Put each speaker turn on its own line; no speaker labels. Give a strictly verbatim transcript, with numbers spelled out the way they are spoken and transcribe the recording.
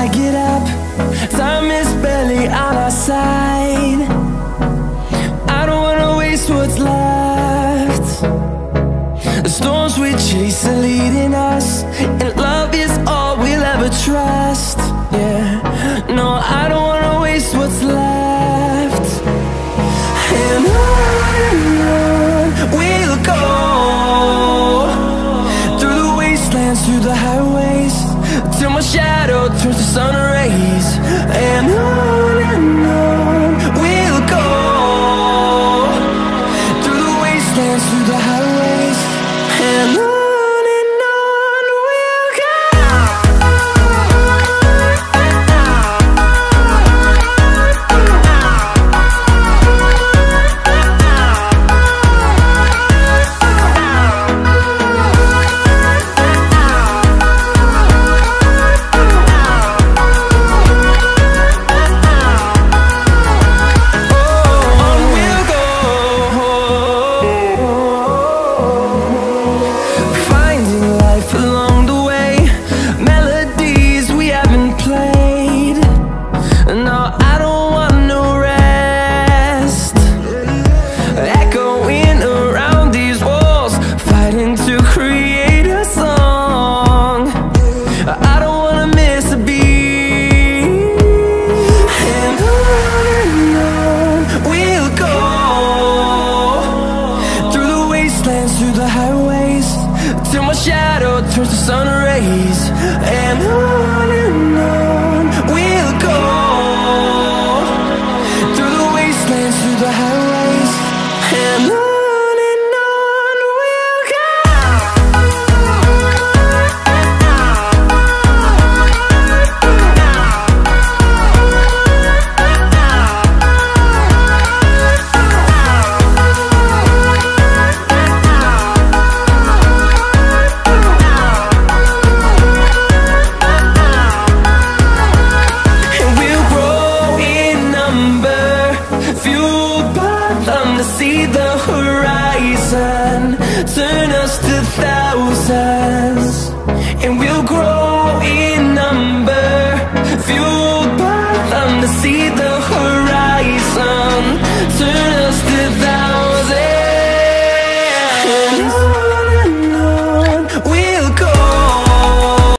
I get up, time is barely on our side. I don't wanna waste what's left. The storms we chase are leading us, and love is all we'll ever trust. Yeah, no, I don't wanna waste what's left. And on and on we'll go, through the wastelands, through the highways, till my shadow turns to sun rays. And on and on we'll go, through the wastelands, through the highways, and on. Through the highways, till my shadow turns to sun rays.